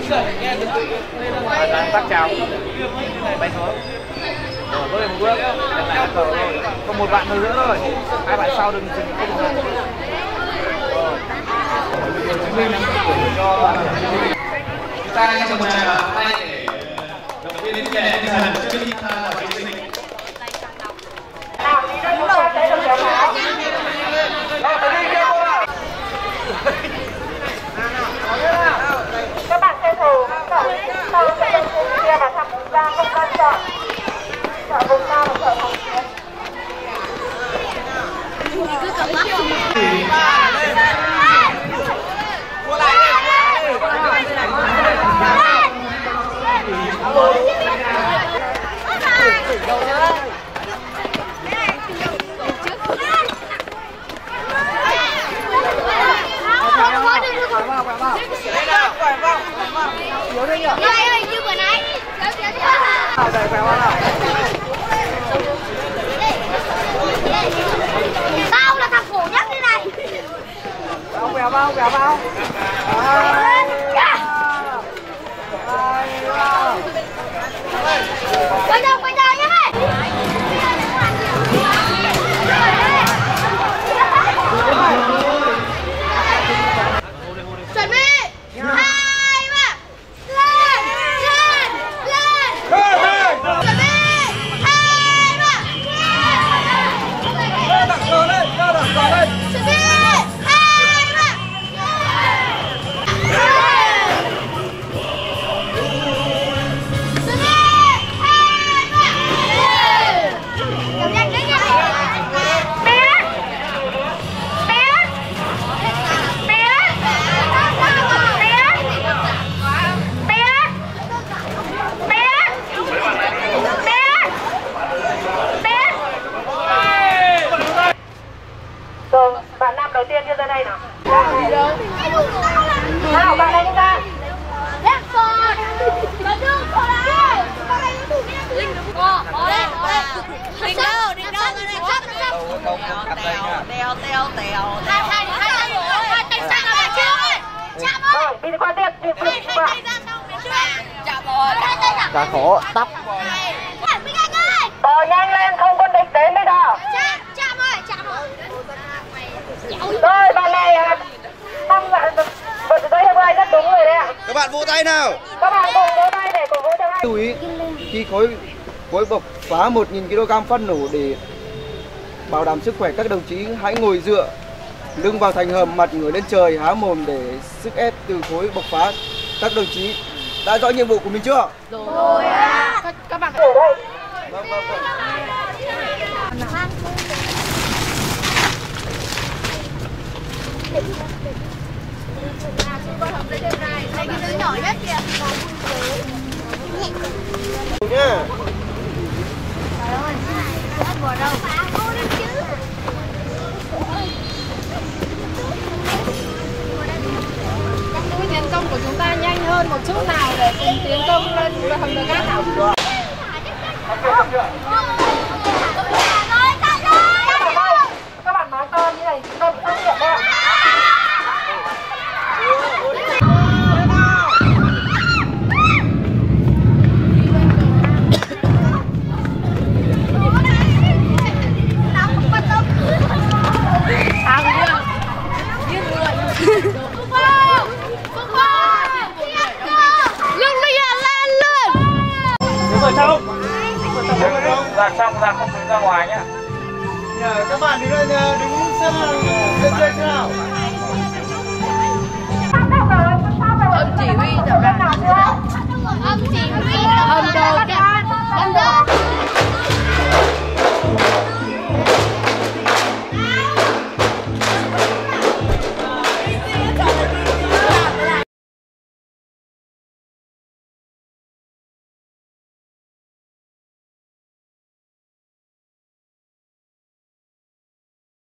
Tắt chào. Bay xuống. Bước lên một bước. Còn một bạn nữa thôi. Hai bạn sau đừng dừng. Chúng ta hãy chào mừng hai để đầu tiên đến trẻ tinh thần trước khi tham gia thí sinh. Các bạn tranh thủ sau sẽ lên kia và thăm ra không quan trọng chợ vùng cao và chợ Hồng Tiến. Như vừa nãy. Tao là thằng khổ nhất thế này. Quẹo vào. Quay đầu nhé. Chuẩn bị. 2, 3. Lên. Chuẩn bị. 2, 3. Chuẩn bị. 2, 3. Rồi, bạn nam đầu tiên đưa ra đây nào. Nào, bạn này đi ra. Left foot. Bạn đưa cô lại. Linh cô, bỏ lên. Đừng đâu. Hai tay sang là bạn chưa ơi. Chạm ơi. Rồi, đi qua tiếp. Hai tay ra xong để chưa. Chạm rồi. Hai tay ra. Cả khổ tóc. Minh Anh ơi. Bò nhanh lên, không có địch đến bây giờ. Chạm ơi. Rồi, bạn này tăng vật giấy theo ai rất đúng rồi đấy ạ. Các bạn vỗ tay nào. Các bạn cùng vỗ tay để cổ vũ cho hai. Lưu ý khi khối bộc phá 1000 kg phát nổ để bảo đảm sức khỏe, các đồng chí hãy ngồi dựa lưng vào thành hầm, mặt ngửa lên trời, há mồm để sức ép từ khối bộc phá. Các đồng chí đã rõ nhiệm vụ của mình chưa? Rồi ạ. Các bạn ở đây. Vâng. Đây cái đứa nhỏ nhất kìa. Nhá. Trời ơi, hết bò đâu. Cô đi chứ. Các mũi tiến công của chúng ta nhanh hơn một chút nào để cùng tiến công lên hầm đờ cát nào. Các bạn nói to như này, tôi bị phát hiện đấy ạ. Ra không đứng ra ngoài nhá. Các bạn đứng xếp lên trên thế nào? Ông chỉ huy tập đoàn. Ông chỉ huy tập đoàn. Ông đồ